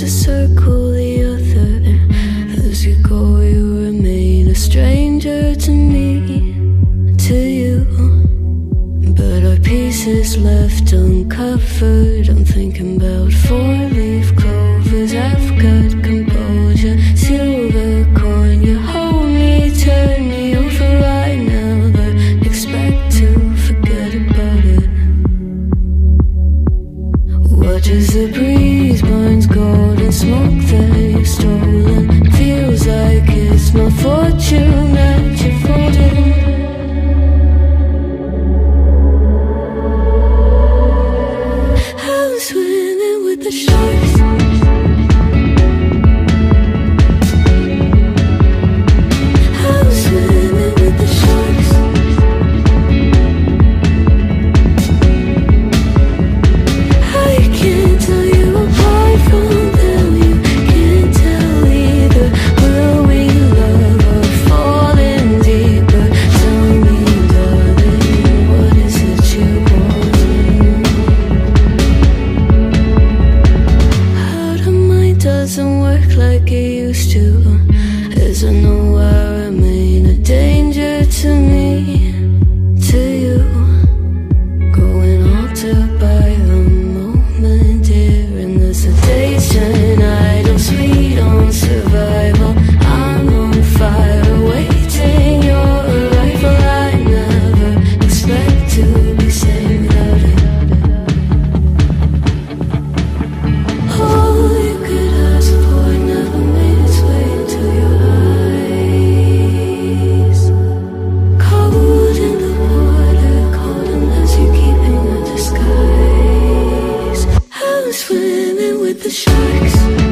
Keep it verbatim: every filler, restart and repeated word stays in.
to circle the other. As you go, you remain a stranger to me, to you. But our pieces left uncovered. I'm thinking about four-leaf clovers. I've got composure, silver coin. You hold me, turn me over right now, but expect to forget about it. Watch as the breeze burns golden smoke that you've stolen. Feels like it's my fortune that you're folding. I'm swimming with the sharks. I'm swimming with the sharks. I can't tell you apart from them. You can't tell either. Will we love or fall in deeper? Tell me, darling, what is it you want? How the mind doesn't work like it used to. As I know I remain a danger to me, to you. Going altered by the moment, dear. And as the days turn idle, sweet on survival. I'm on fire, awaiting your arrival. I never expect to be saved without it. All you could ask for never made its way into your eyes. Cold in the water, cold unless you're keeping a disguise. I'm swimming with the sharks.